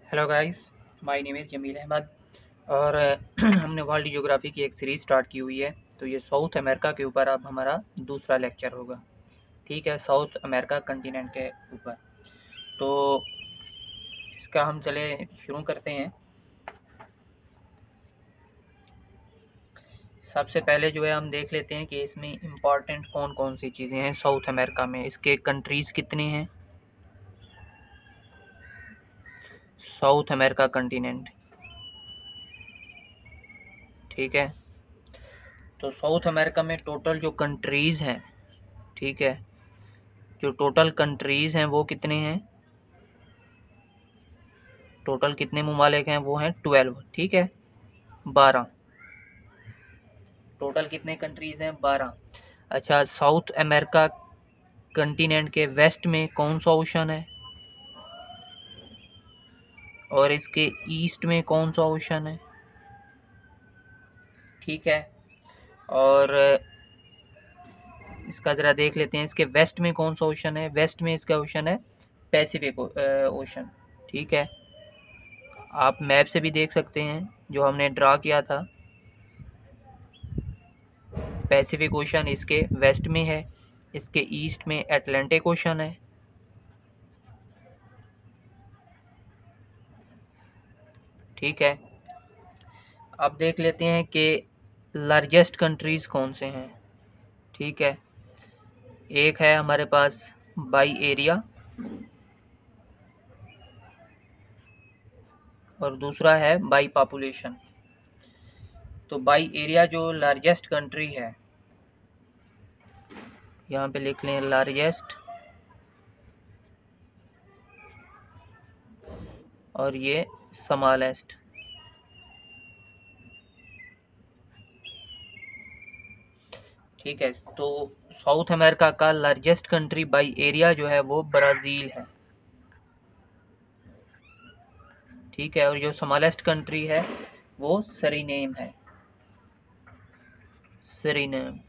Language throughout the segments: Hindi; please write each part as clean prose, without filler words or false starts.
Hello guys, my name is Jameel Ahmed और हमने वर्ल्ड ज्योग्राफी की एक सीरीज़ स्टार्ट की हुई है। तो ये साउथ अमेरिका के ऊपर अब हमारा दूसरा लेक्चर होगा। ठीक है, साउथ अमेरिका कंटिनेंट के ऊपर। तो इसका हम चले शुरू करते हैं। सबसे पहले जो है हम देख लेते हैं कि इसमें इम्पॉर्टेंट कौन कौन सी चीज़ें हैं साउथ अमेरिका में। इसके कंट्रीज़ कितने हैं साउथ अमेरिका कंटिनेंट। ठीक है, तो साउथ अमेरिका में टोटल जो कंट्रीज़ हैं, ठीक है, जो टोटल कंट्रीज़ हैं वो कितने हैं, टोटल कितने ममालिक हैं वो हैं 12। ठीक है, 12। टोटल कितने कंट्रीज़ हैं, 12। अच्छा, साउथ अमेरिका कंटिनेंट के वेस्ट में कौन सा ओशन है और इसके ईस्ट में कौन सा ओशन है। ठीक है, और इसका ज़रा देख लेते हैं, इसके वेस्ट में कौन सा ओशन है। वेस्ट में इसका ओशन है पैसिफिक ओशन। ठीक है, आप मैप से भी देख सकते हैं जो हमने ड्रा किया था। पैसिफिक ओशन इसके वेस्ट में है, इसके ईस्ट में अटलांटिक ओशन है। ठीक है, अब देख लेते हैं कि लार्जेस्ट कंट्रीज़ कौन से हैं। ठीक है, एक है हमारे पास बाई एरिया और दूसरा है बाई पॉपुलेशन। तो बाई एरिया जो लार्जेस्ट कंट्री है, यहाँ पे लिख लें लार्जेस्ट, और ये स्मॉलेस्ट। ठीक है, तो साउथ अमेरिका का लार्जेस्ट कंट्री बाई एरिया जो है वो ब्राज़ील है। ठीक है, और जो स्मॉलेस्ट कंट्री है वो सरीनेम है, सरीनेम।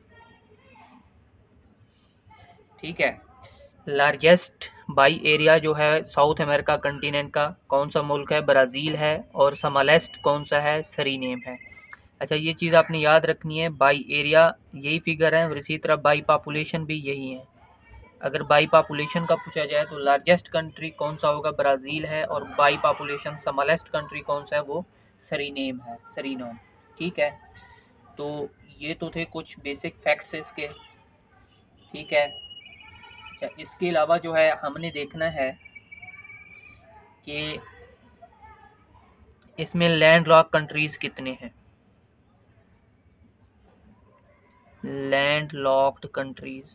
ठीक है, लार्जेस्ट बाई एरिया जो है साउथ अमेरिका कंटिनेंट का कौन सा मुल्क है, ब्राज़ील है, और स्मॉलेस्ट कौन सा है, सरीनेम है। अच्छा, ये चीज़ आपने याद रखनी है, बाई एरिया यही फिगर है और इसी तरह बाई पॉपुलेशन भी यही है। अगर बाई पॉपुलेशन का पूछा जाए तो लार्जेस्ट कंट्री कौन सा होगा, ब्राज़ील है, और बाई पॉपुलेशन स्मॉलेस्ट कंट्री कौन सा है, वो सरीनेम है, सरीनोम। ठीक है, तो ये तो थे कुछ बेसिक फैक्ट्स इसके। ठीक है, अच्छा, इसके अलावा जो है हमने देखना है कि इसमें लैंड लॉक कंट्रीज़ कितने हैं। Land locked countries,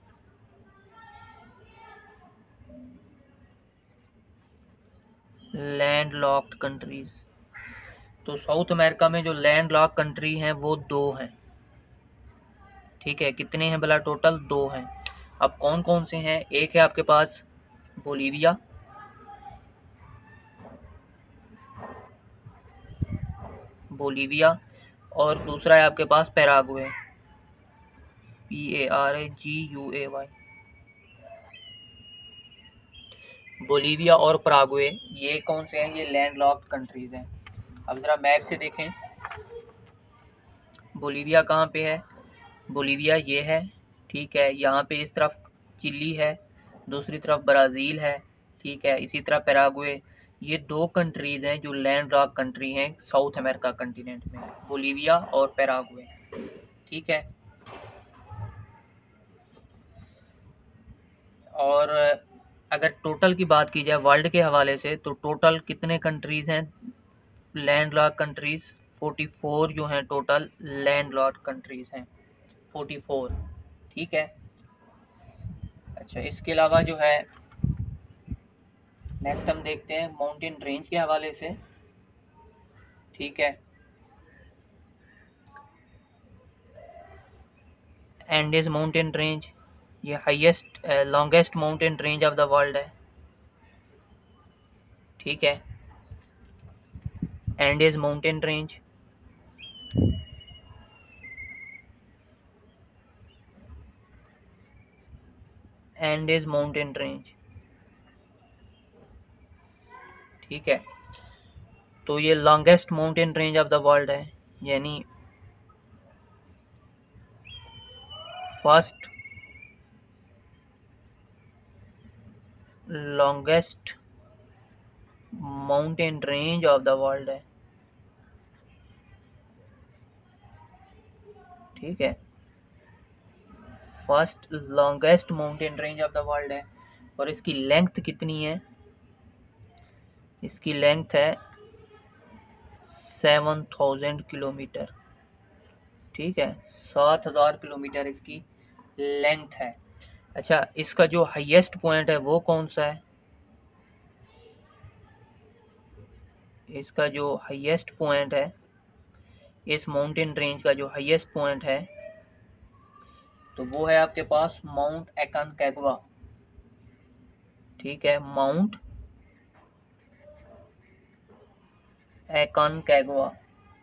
land locked countries. तो साउथ अमेरिका में जो लैंड लॉक कंट्री हैं वो 2 हैं। ठीक है, कितने हैं भला, टोटल 2 हैं। अब कौन कौन से हैं, एक है आपके पास बोलीविया, बोलीविया, और दूसरा है आपके पास पैराग्वे, PARAGUAY। बोलीविया और पैराग्वे ये कौन से हैं, ये लैंड लॉक्ड कंट्रीज़ हैं। अब ज़रा मैप से देखें, बोलीविया कहाँ पे है, बोलीविया ये है। ठीक है, यहाँ पे इस तरफ चिली है, दूसरी तरफ ब्राज़ील है। ठीक है, इसी तरह पैराग्वे। ये 2 कंट्रीज़ हैं जो लैंड लॉक कंट्री हैं साउथ अमेरिका कंटिनेंट में, बोलीविया और पैराग्वे। ठीक है, और अगर टोटल की बात की जाए वर्ल्ड के हवाले से तो टोटल कितने कंट्रीज़ हैं लैंड लॉक कंट्रीज़, 44 जो हैं टोटल लैंड लॉक कंट्रीज़ हैं, 44। ठीक है, अच्छा, इसके अलावा जो है नेक्स्ट हम देखते हैं माउंटेन रेंज के हवाले से। ठीक है, एंडीज माउंटेन रेंज ये highest longest mountain range of the world है। ठीक है, Andes mountain range, Andes mountain range. ठीक है, तो ये longest mountain range of the world है, यानी first longest mountain range of the world है। ठीक है, first longest mountain range of the world है। और इसकी लेंथ कितनी है? इसकी लेंथ है 7000 किलोमीटर। ठीक है, 7000 किलोमीटर इसकी लेंथ है। अच्छा, इसका जो हाईएस्ट पॉइंट है वो कौन सा है? इसका जो हाईएस्ट पॉइंट है, इस माउंटेन रेंज का जो हाईएस्ट पॉइंट है, तो वो है आपके पास माउंट एकानकागुआ। ठीक है, माउंट एकानकागुआ,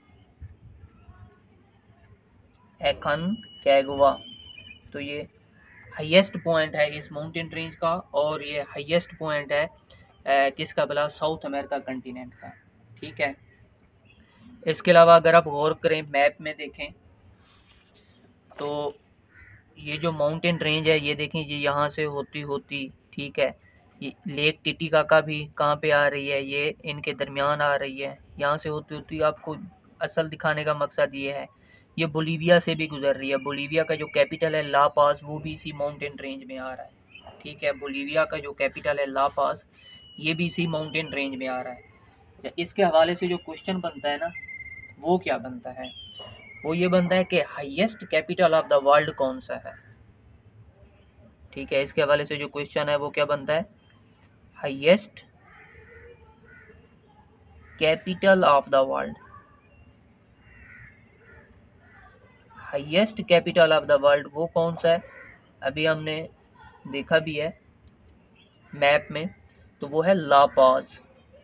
एकानकागुआ। तो ये हाईएस्ट पॉइंट है इस माउंटेन रेंज का, और ये हाईएस्ट पॉइंट है किसका भला? साउथ अमेरिका कंटिनेंट का। ठीक है, इसके अलावा अगर आप गौर करें, मैप में देखें, तो ये जो माउंटेन रेंज है, ये देखें, ये यहाँ से होती होती, ठीक है, ये लेक टिटिकाका भी कहाँ पे आ रही है? ये इनके दरमियान आ रही है। यहाँ से होती होती आपको असल दिखाने का मकसद ये है, ये बोलीविया से भी गुजर रही है। बोलीविया का जो कैपिटल है ला पास, वो भी इसी माउंटेन रेंज में आ रहा है। ठीक है, बोलीविया का जो कैपिटल है ला पास, ये भी इसी माउंटेन रेंज में आ रहा है। अच्छा, इसके हवाले से जो क्वेश्चन बनता है ना, वो क्या बनता है? वो ये बनता है कि highest capital of the world कौन सा है। ठीक है, इसके हवाले से जो क्वेश्चन है वो क्या बनता है? Highest capital of the world. Highest capital of the world वो कौन सा है? अभी हमने देखा भी है मैप में, तो वो है ला पाज।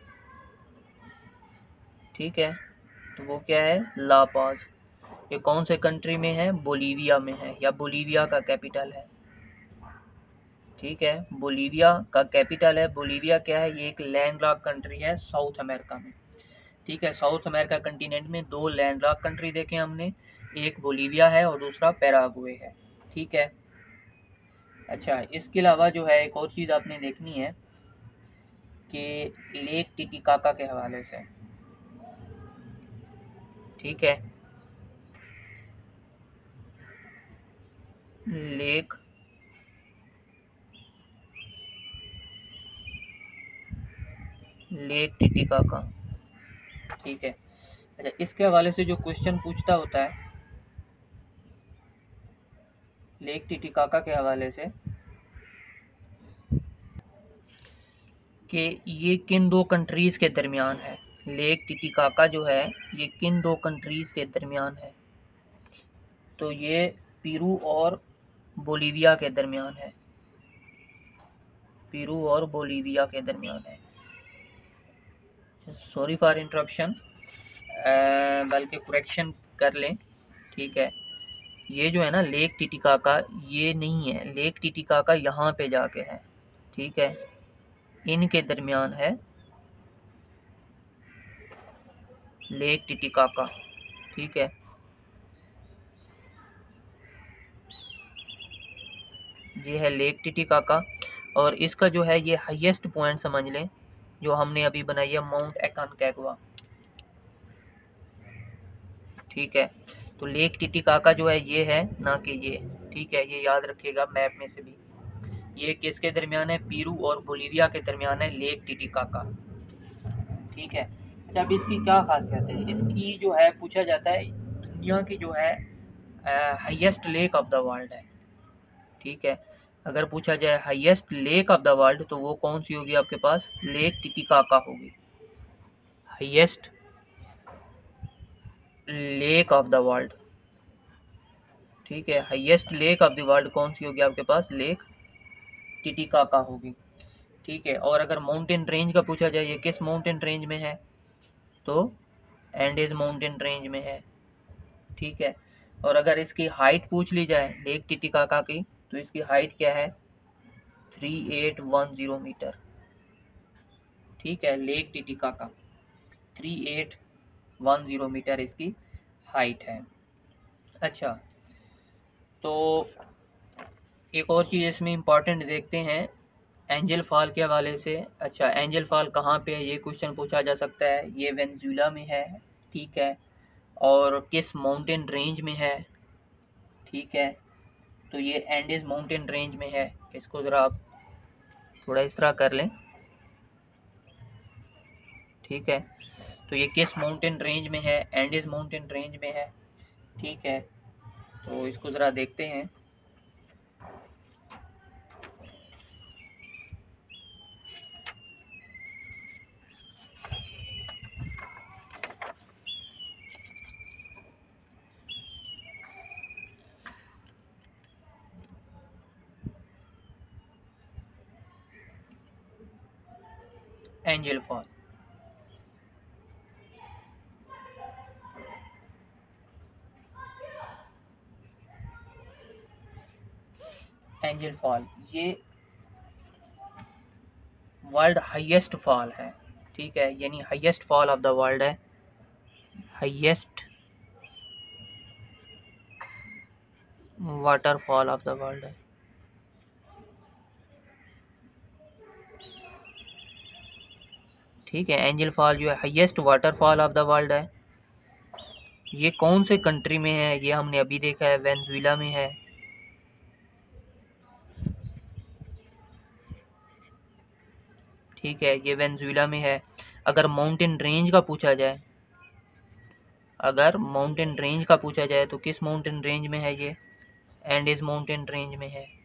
ठीक है, तो वो क्या है? ला पाज। ये कौन से कंट्री में है? बोलीविया में है, या बोलीविया का कैपिटल है। ठीक है, बोलीविया का कैपिटल है। बोलीविया क्या है? ये एक लैंडलॉक कंट्री है साउथ अमेरिका में। ठीक है, साउथ अमेरिका कंटिनेंट में दो लैंडलॉक कंट्री देखे हमने, एक बोलीविया है और दूसरा पैराग्वे है। ठीक है, अच्छा, इसके अलावा जो है एक और चीज़ आपने देखनी है कि लेक टिटिकाका के हवाले से। ठीक है, लेक टिटिकाका। ठीक है, अच्छा, इसके हवाले से जो क्वेश्चन पूछता होता है लेक टिटिकाका के हवाले से, कि ये किन दो कंट्रीज़ के दरमियान है। लेक टिटिकाका जो है ये किन दो कंट्रीज़ के दरमियान है? तो ये पेरू और बोलीविया के दरमियान है। पेरू और बोलीविया के दरमियान है। सॉरी फॉर इंटरप्शन, बल्कि करेक्शन कर लें। ठीक है, ये जो है ना लेक टिटिकाका, ये नहीं है। लेक टिटिकाका यहाँ पे जाके है। ठीक है, इनके दरमियान है लेक टिटिकाका। ठीक है, ये है लेक टिटिकाका, और इसका जो है ये हाईएस्ट पॉइंट समझ लें जो हमने अभी बनाई है, माउंट एकानकागुआ। ठीक है, तो लेक टिटिकाका जो है ये है, ना कि ये। ठीक है, ये याद रखिएगा मैप में से भी। ये किसके दरमियान है? पेरू और बोलीविया के दरमियान है लेक टिटिकाका। ठीक है, अच्छा, अब इसकी क्या खासियत है? इसकी जो है पूछा जाता है दुनिया की जो है highest lake of the world है। ठीक है, अगर पूछा जाए highest lake of the world, तो वो कौन सी होगी आपके पास? लेक टिटिकाका होगी, highest lake of the world. ठीक है, highest lake of the world कौन सी होगी आपके पास? लेक टिटिकाका होगी। ठीक है, और अगर माउंटेन रेंज का पूछा जाए ये किस माउंटेन रेंज में है, तो एंडीज माउंटेन रेंज में है। ठीक है, और अगर इसकी हाइट पूछ ली जाए लेक टिटिकाका की, तो इसकी हाइट क्या है? 3810 मीटर। ठीक है, लेक टिटिकाका। 3810 मीटर इसकी हाइट है। अच्छा, तो एक और चीज़ इसमें इम्पॉर्टेंट देखते हैं एंजल फॉल के हवाले से। अच्छा, एंजल फॉल कहाँ पे है, ये क्वेश्चन पूछा जा सकता है। ये वेनेजुएला में है, ठीक है, और किस माउंटेन रेंज में है, ठीक है, तो ये एंडीज माउंटेन रेंज में है। इसको ज़रा आप थोड़ा इस तरह कर लें, ठीक है, तो ये किस माउंटेन रेंज में है, एंडीज माउंटेन रेंज में है, ठीक है, तो इसको ज़रा देखते हैं। एंजल फॉल, एंजल फॉल ये वर्ल्ड हाईएस्ट फॉल है, ठीक है, यानी highest fall of the world है, highest waterfall of the world है। ठीक है, एंजल फॉल जो है highest waterfall of the world है। ये कौन से कंट्री में है, ये हमने अभी देखा है, वेनेजुएला में है। ठीक है, ये वेनेजुएला में है। अगर माउंटेन रेंज का पूछा जाए, अगर माउंटेन रेंज का पूछा जाए तो किस माउंटेन रेंज में है ये, एंडीज माउंटेन रेंज में है।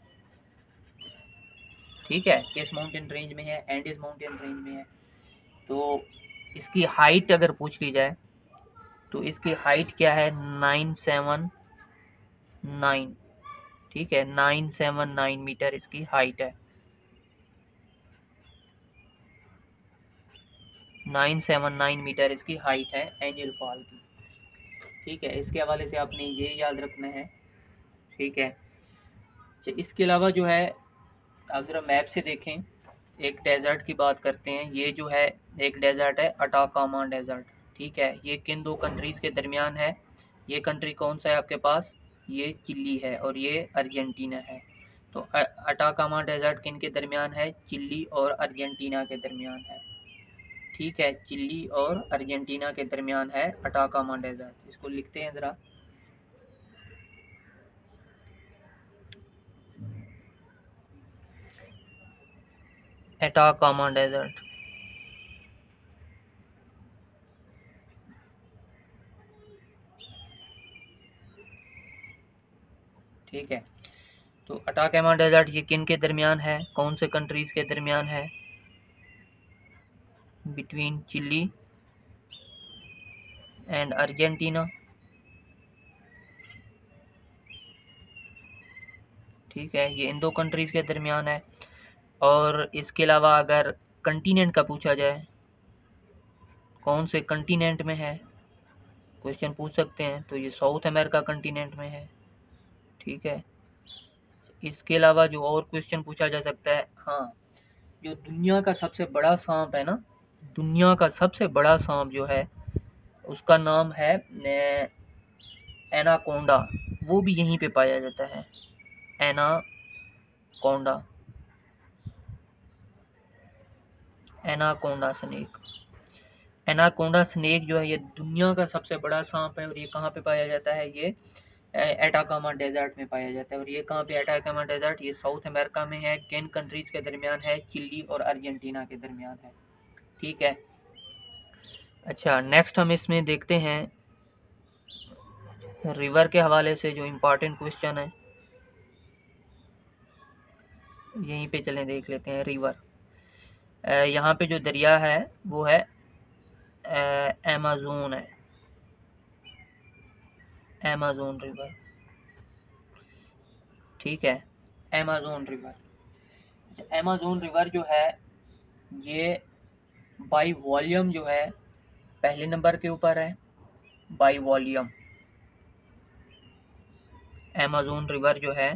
ठीक है, किस माउंटेन रेंज में है, एंडीज माउंटेन रेंज में है। तो इसकी हाइट अगर पूछ ली जाए तो इसकी हाइट क्या है, 979, ठीक है, 979 मीटर इसकी हाइट है, 979 मीटर इसकी हाइट है एंजल फॉल की। ठीक है, इसके हवाले से आपने ये याद रखना है, ठीक है। अच्छा, इसके अलावा जो है आप ज़रा मैप से देखें, एक डेजर्ट की बात करते हैं। ये जो है एक डेजर्ट है, अटाकामा डेजर्ट, ठीक है, ये किन दो कंट्रीज़ के दरमियान है। ये कंट्री कौन सा है आपके पास, ये चिली है और ये अर्जेंटीना है। तो अटाकामा डेजर्ट किन के दरमियान है, चिली और अर्जेंटीना के दरमियान है। ठीक है, चिली और अर्जेंटीना के दरमियान है अटाकामा डेजर्ट। इसको लिखते हैं ज़रा, अटाकामा डेजर्ट। ठीक है, तो अटाकामा डेजर्ट ये किन के दरमियान है, कौन से कंट्रीज़ के दरमियान है, बिटवीन चिली एंड अर्जेंटीना। ठीक है, ये इन दो कंट्रीज़ के दरमियान है। और इसके अलावा अगर कंटिनेंट का पूछा जाए, कौन से कंटिनेंट में है, क्वेश्चन पूछ सकते हैं, तो ये साउथ अमेरिका कंटिनेंट में है। ठीक है, इसके अलावा जो और क्वेश्चन पूछा जा सकता है, हाँ, जो दुनिया का सबसे बड़ा सांप है ना, दुनिया का सबसे बड़ा सांप जो है उसका नाम है एनाकोंडा, वो भी यहीं पे पाया जाता है, anaconda, anaconda snake. Anaconda snake जो है ये दुनिया का सबसे बड़ा सांप है और ये कहाँ पे पाया जाता है, ये एटाकामा डेजर्ट में पाया जाता है। और ये कहाँ पे, एटाकामा डेजर्ट ये साउथ अमेरिका में है। किन कंट्रीज़ के दरमियान है, चिली और अर्जेंटीना के दरमियान है। ठीक है, अच्छा, नेक्स्ट हम इसमें देखते हैं रिवर के हवाले से जो इम्पोर्टेंट क्वेश्चन है, यहीं पे चलें देख लेते हैं। रिवर, यहाँ पे जो दरिया है वो है अमेज़न है, अमेज़न रिवर। ठीक है, अमेज़न रिवर। अमेज़न रिवर जो है ये बाई वॉल्यूम जो है पहले नंबर के ऊपर है, बाई वॉल्यूम। अमेज़न रिवर जो है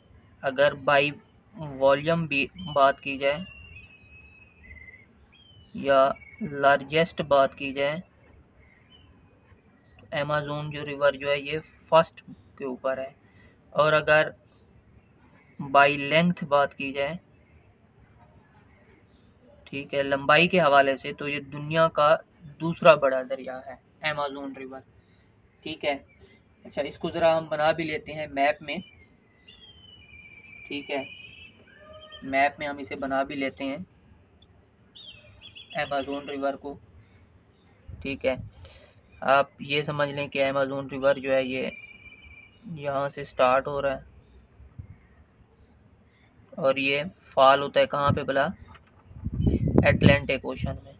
अगर बाई वॉल्यूम भी बात की जाए या लार्जेस्ट बात की जाए तो अमेज़न जो रिवर जो है ये फर्स्ट के ऊपर है। और अगर बाई लेंथ बात की जाए, ठीक है, लंबाई के हवाले से, तो ये दुनिया का दूसरा बड़ा दरिया है अमेज़न रिवर। ठीक है। अच्छा, इसको ज़रा हम बना भी लेते हैं मैप में। ठीक है, मैप में हम इसे बना भी लेते हैं अमेज़न रिवर को। ठीक है, आप ये समझ लें कि अमेज़न रिवर जो है ये यहाँ से स्टार्ट हो रहा है और ये फॉल होता है कहाँ पे भला, अटलांटिक ओशन में।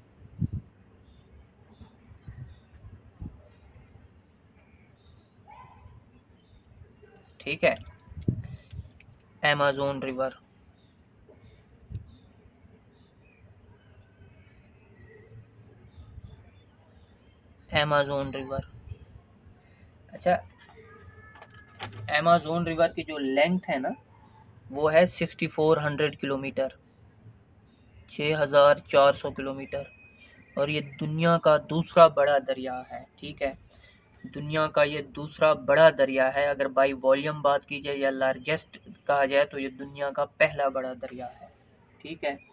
ठीक है, अमेज़न रिवर। Amazon river. अच्छा, अमेज़न रिवर की जो लेंथ है ना वो है 6400 किलोमीटर, 6400 किलोमीटर। और ये दुनिया का दूसरा बड़ा दरिया है। ठीक है, दुनिया का ये दूसरा बड़ा दरिया है। अगर बाई वॉल्यूम बात की जाए या लार्जेस्ट कहा जाए तो ये दुनिया का पहला बड़ा दरिया है। ठीक है,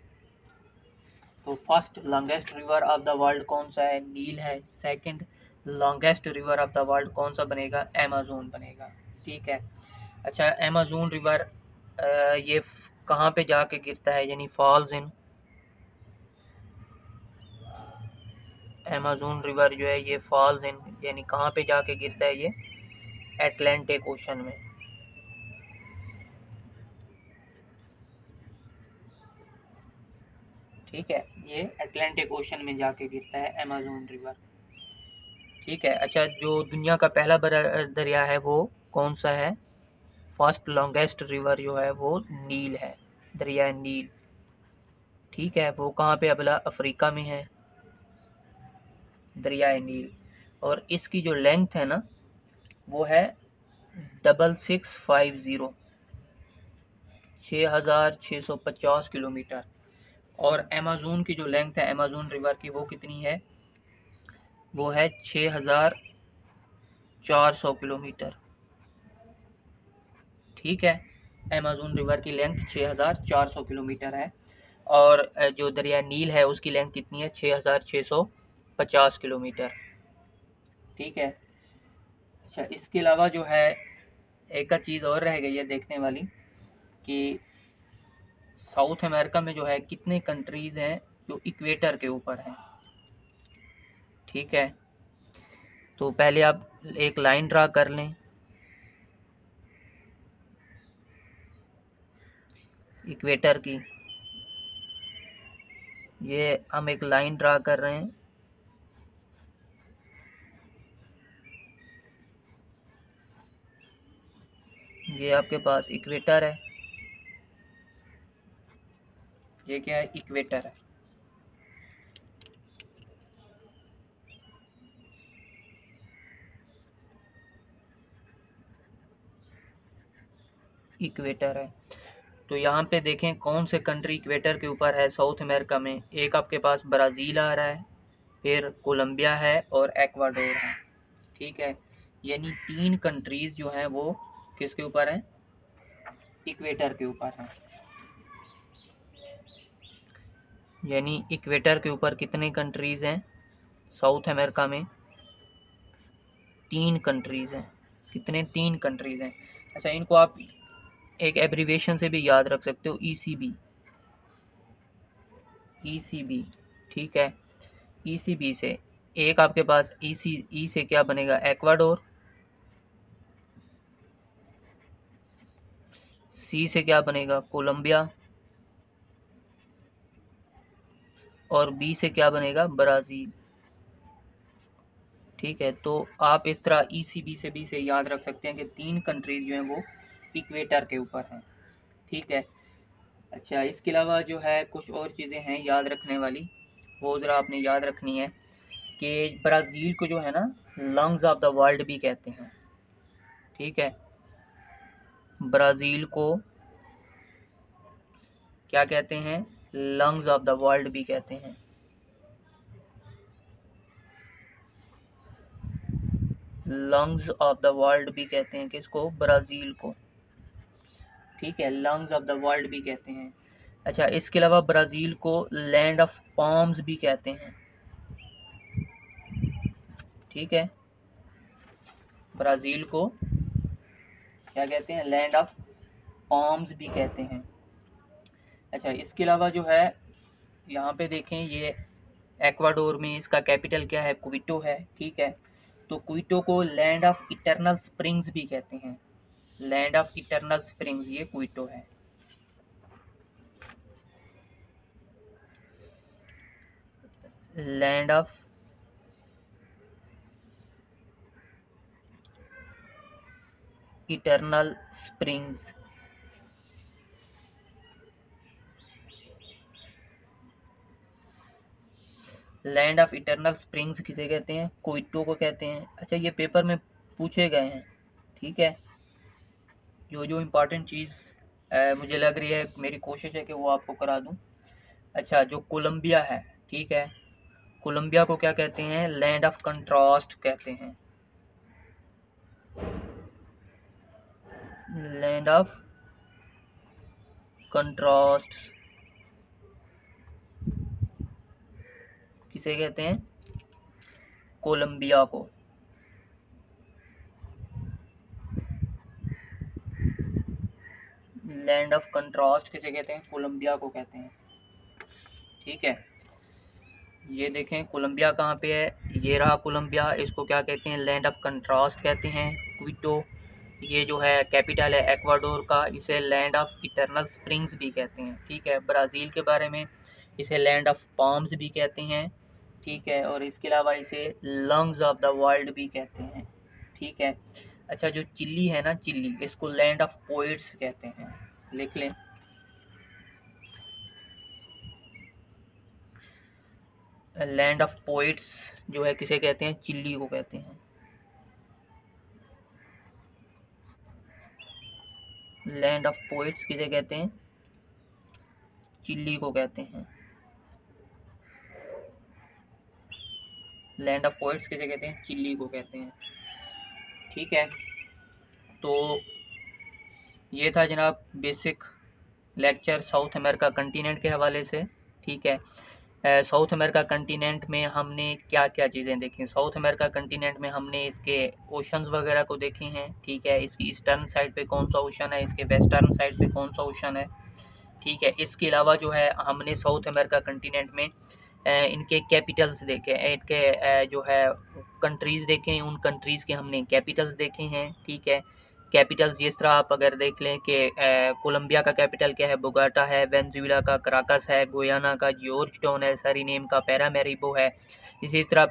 तो first longest river of the world कौन सा है, नील है। Second longest river of the world कौन सा बनेगा, अमेज़न बनेगा। ठीक है। अच्छा, अमेज़न रिवर ये कहाँ पे जाके गिरता है, यानी फॉल्स इन, अमेज़न रिवर जो है ये फॉल्स इन यानी कहाँ पे जाके गिरता है, ये अटलांटिक ओशन में। ठीक है, ये अटलांटिक ओशन में जाके गिरता है अमेज़न रिवर। ठीक है। अच्छा, जो दुनिया का पहला बड़ा दरिया है वो कौन सा है, फर्स्ट लॉन्गेस्ट रिवर जो है वो नील है, दरिया नील। ठीक है, वो कहाँ पे अबला अफ्रीका में है, दरिया नील। और इसकी जो लेंथ है ना वो है 6650, 6650 किलोमीटर। और अमेज़न की जो लेंथ है अमेज़न रिवर की वो कितनी है, वो है 6400 किलोमीटर। ठीक है, अमेज़न रिवर की लेंथ 6400 किलोमीटर है। और जो दरिया नील है उसकी लेंथ कितनी है, 6650 किलोमीटर। ठीक है। अच्छा, इसके अलावा जो है एक चीज़ और रह गई है देखने वाली कि साउथ अमेरिका में जो है कितने कंट्रीज़ हैं जो इक्वेटर के ऊपर हैं। ठीक है, तो पहले आप एक लाइन ड्रा कर लें इक्वेटर की। ये हम एक लाइन ड्रा कर रहे हैं। ये आपके पास इक्वेटर है, ये क्या है, इक्वेटर है। इक्वेटर है, तो यहाँ पे देखें कौन से कंट्री इक्वेटर के ऊपर है साउथ अमेरिका में। एक आपके पास ब्राज़ील आ रहा है, फिर कोलंबिया है और एक्वाडोर है। ठीक है, यानी 3 कंट्रीज़ जो हैं वो किसके ऊपर हैं, इक्वेटर के ऊपर हैं। यानी इक्वेटर के ऊपर कितने कंट्रीज़ हैं साउथ अमेरिका में, 3 कंट्रीज़ हैं। कितने, 3 कंट्रीज़ हैं। अच्छा, इनको आप एक एब्रीविएशन से भी याद रख सकते हो, ईसीबी, ईसीबी। ठीक है, ईसीबी से एक आपके पास ई से क्या बनेगा, एक्वाडोर। सी से क्या बनेगा, कोलंबिया। और बी से क्या बनेगा, ब्राज़ील। ठीक है, तो आप इस तरह ईसीबी से भी से याद रख सकते हैं कि 3 कंट्रीज जो हैं वो इक्वेटर के ऊपर हैं। ठीक है। अच्छा, इसके अलावा जो है कुछ और चीज़ें हैं याद रखने वाली, वो ज़रा आपने याद रखनी है कि ब्राज़ील को जो है ना लंग्स ऑफ द वर्ल्ड भी कहते हैं। ठीक है, ब्राज़ील को क्या कहते हैं, लंग्स ऑफ द वर्ल्ड भी कहते हैं। लंग्स ऑफ द वर्ल्ड भी कहते हैं किसको? ब्राज़ील को। ठीक है, लंग्स ऑफ द वर्ल्ड भी कहते हैं। अच्छा, इसके अलावा ब्राज़ील को लैंड ऑफ पाम्स भी कहते हैं। ठीक है, ब्राज़ील को क्या कहते हैं? लैंड ऑफ पाम्स भी कहते हैं। अच्छा, इसके अलावा जो है यहाँ पे देखें, ये एक्वाडोर में इसका कैपिटल क्या है? क्विटो है। ठीक है, तो क्विटो को लैंड ऑफ इटर्नल स्प्रिंग्स भी कहते हैं। लैंड ऑफ इटर्नल स्प्रिंग्स ये क्विटो है। Land of eternal springs. Land of eternal springs किसे कहते हैं? क्विटो को कहते हैं। अच्छा, ये पेपर में पूछे गए हैं। ठीक है, जो इम्पोर्टेंट चीज़ मुझे लग रही है, मेरी कोशिश है कि वो आपको करा दूं। अच्छा, जो कोलंबिया है, ठीक है, कोलंबिया को क्या कहते हैं? लैंड ऑफ कंट्रास्ट कहते हैं। लैंड ऑफ कंट्रास्ट किसे कहते हैं? कोलंबिया को। लैंड ऑफ कंट्रास्ट किसे कहते हैं? कोलंबिया को कहते हैं। ठीक है, ये देखें कोलंबिया कहाँ पे है? ये रहा कोलंबिया। इसको क्या कहते हैं? लैंड ऑफ कंट्रास्ट कहते हैं। क्विटो ये जो है कैपिटल है एक्वाडोर का, इसे लैंड ऑफ इटर्नल स्प्रिंग्स भी कहते हैं। ठीक है, ब्राज़ील के बारे में इसे लैंड ऑफ पाम्स भी कहते हैं। ठीक है, और इसके अलावा इसे लंग्स ऑफ द वर्ल्ड भी कहते हैं। ठीक है, अच्छा, जो चिली है ना, चिली, इसको लैंड ऑफ पोइट्स कहते हैं। लिख लें, लैंड ऑफ पोइट्स जो है किसे कहते हैं? चिली को कहते हैं। लैंड ऑफ पोइट्स किसे कहते हैं? चिली को कहते हैं। लैंड ऑफ पोइट्स किसे कहते हैं? चिली को कहते हैं। ठीक है, तो ये था जनाब basic lecture South America continent के हवाले से। ठीक है, साउथ अमेरिका कंटिनेंट में हमने क्या क्या चीज़ें देखी? साउथ अमेरिका कंटिनेंट में हमने इसके ओशंस वगैरह को देखे हैं। ठीक है, इसकी ईस्टर्न साइड पे कौन सा ओशन है, इसके वेस्टर्न साइड पे कौन सा ओशन है। ठीक है, इसके अलावा जो है हमने साउथ अमेरिका कंटिनेंट में इनके कैपिटल्स देखे, इनके जो है कंट्रीज़ देखे हैं, उन कंट्रीज़ के हमने कैपिटल्स देखे हैं। ठीक है, कैपिटल्स जिस तरह आप अगर देख लें कि कोलंबिया का कैपिटल क्या है? बोगाटा है। वेनेजुएला का कराकस है। गुयाना का जॉर्ज टाउन है। सरीनेम का पैरामेरिबो है। इसी तरह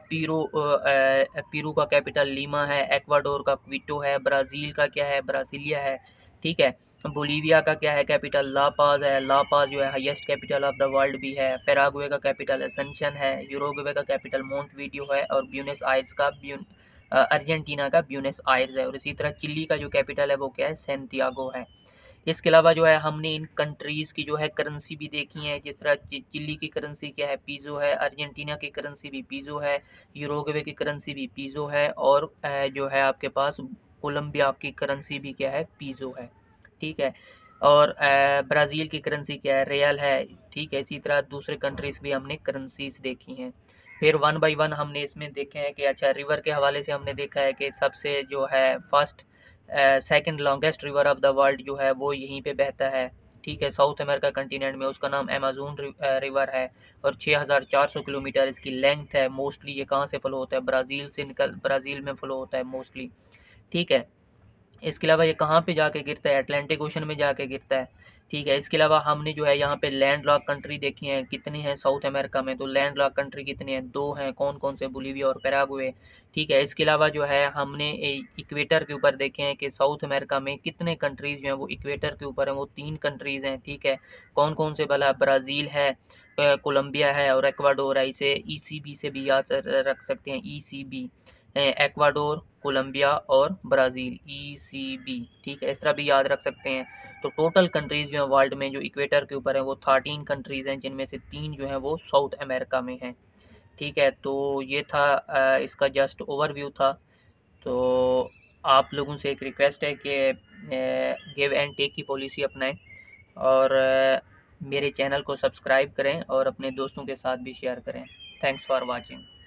पीरू का कैपिटल लीमा है। एक्वाडोर का क्विटो है। ब्राज़ील का क्या है? ब्राज़ीलिया है। ठीक है, बोलीविया का क्या है? कैपिटल ला पाज है। ला पाज जो है highest capital of the world भी है। पैराग्वे का कैपिटल एसेंशन है। यूरुग्वे का कैपिटल मोंटवीडियो है। और ब्यूनस आयर्स का अर्जेंटीना का ब्यूनस आयर्स है। और इसी तरह चिली का जो कैपिटल है वो क्या है? सैंटियागो है। इसके अलावा जो है हमने इन कंट्रीज़ की जो है करेंसी भी देखी है। जिस तरह चिली की करेंसी क्या है? पीज़ो है। अर्जेंटीना की करेंसी भी पीज़ो है। यूरुग्वे की करेंसी भी पीज़ो है। और जो है आपके पास कोलंबिया की करेंसी भी क्या है? पीज़ो है। ठीक है, और ब्राज़ील की करेंसी क्या है? रियल है। ठीक है, इसी तरह दूसरे कंट्रीज़ भी हमने करेंसीज देखी हैं। फिर वन बाय वन हमने इसमें देखे हैं कि अच्छा, रिवर के हवाले से हमने देखा है कि सबसे जो है first second longest river of the world जो है वो यहीं पे बहता है। ठीक है, साउथ अमेरिका कंटिनेंट में, उसका नाम अमेज़न रिवर है और 6400 किलोमीटर इसकी लेंथ है। मोस्टली ये कहाँ से फ्लो होता है? ब्राज़ील से ब्राज़ील में फ्लो होता है मोस्टली। ठीक है, इसके अलावा ये कहाँ पे जाके गिरता है? अटलांटिक ओशन में जाके गिरता है। ठीक है, इसके अलावा हमने जो है यहाँ पे लैंड लॉक कंट्री देखी हैं। कितनी हैं साउथ अमेरिका में? तो लैंड लॉक कंट्री कितनी हैं? 2 हैं। कौन कौन से? बोलीविया और पैराग्वे। ठीक है, इसके अलावा जो है हमने इक्वेटर के ऊपर देखे हैं कि साउथ अमेरिका में कितने कंट्रीज़ जो हैं वो इक्वेटर के ऊपर हैं। वो 3 कंट्रीज़ हैं। ठीक है, कौन कौन से? भला ब्राज़ील है, कोलंबिया है और एक्वाडोर है। इसे ECB से भी याद रख सकते हैं। ECB, एक्वाडोर, कोलंबिया और ब्राज़ील, ECB। ठीक है, इस तरह भी याद रख सकते हैं। तो टोटल कंट्रीज़ जो हैं वर्ल्ड में जो इक्वेटर के ऊपर हैं वो 13 कंट्रीज़ हैं, जिनमें से 3 जो हैं वो साउथ अमेरिका में हैं। ठीक है, तो ये था इसका जस्ट ओवरव्यू था। तो आप लोगों से एक रिक्वेस्ट है कि गिव एंड टेक की पॉलिसी अपनाएं और मेरे चैनल को सब्सक्राइब करें और अपने दोस्तों के साथ भी शेयर करें। Thanks for watching.